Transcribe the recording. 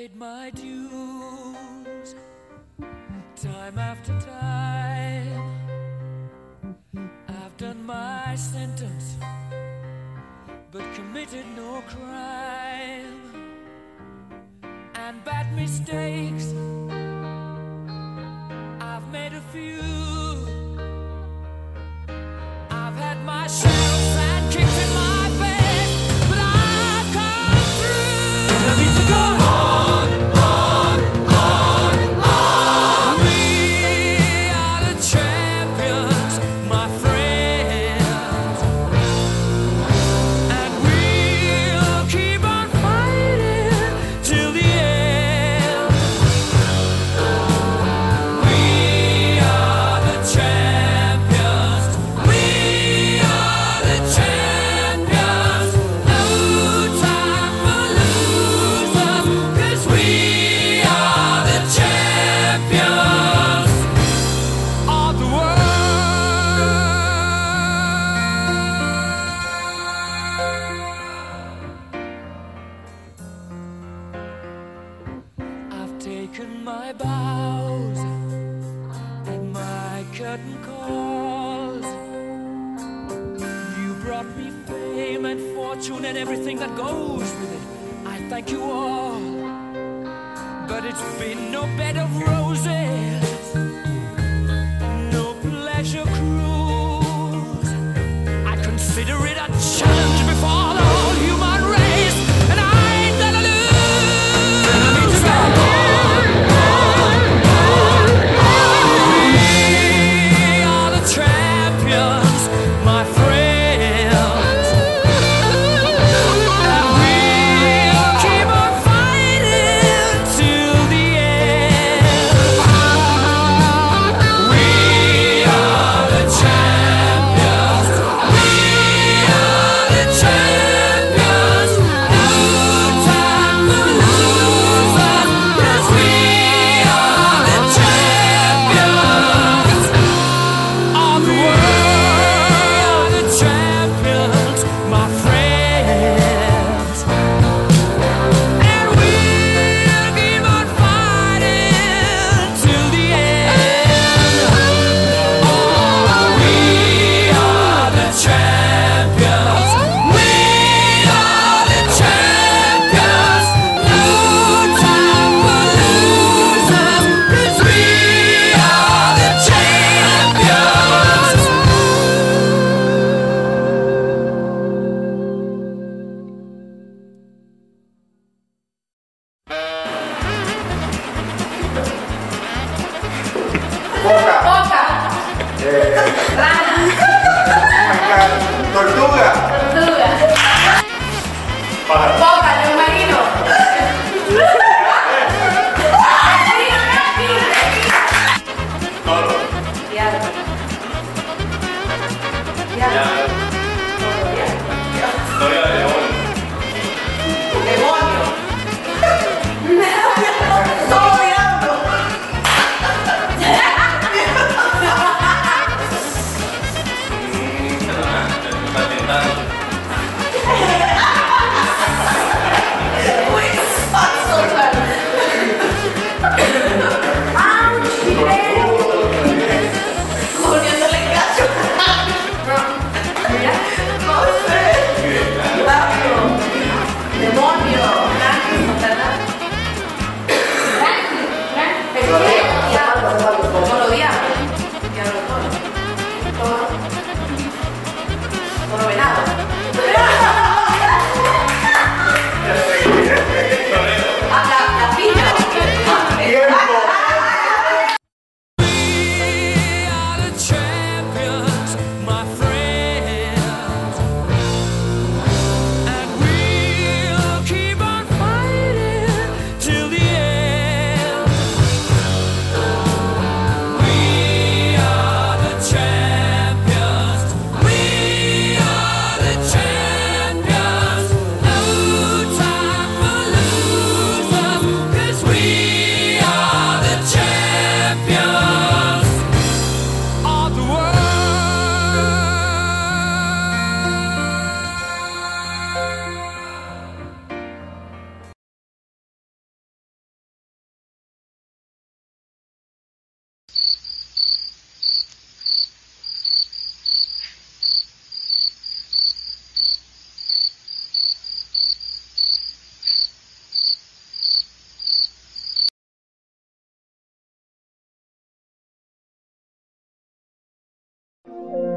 paid my dues time after time. I've done my sentence, but committed no crime. And bad mistakes, I've made a few. I've had my share of sad kicks in my face, but I've come through. I need to go on, on, on, on. We are the champions, my friends, and we'll keep on fighting till the end. We are the champions. We are the champions. No time for losers, 'cause we are the champions of the world. I've taken my bows and my curtain calls. You brought me fame and fortune and everything that goes with it. I thank you all, but it's been no bed of roses, no pleasure cruise. I consider it a challenge before the whole human race, and I ain't gonna lose. I need to go on, on, on, on. We are the champions, my friends, and we'll keep on fighting till the end. We are the champions. We are the champions. No time for losers, 'cause we are the champions of the world. The champions, my friends, and we'll keep on fighting till the end. Oh, we are the champions. We are the champions. No time for losers, 'cause we are the champions. Foca, Foca, rana, tortuga, tortuga, pájaro, foca, león marino. toro, Diablo. historia de león, Demonio. Todo diablo. está tentando. Thank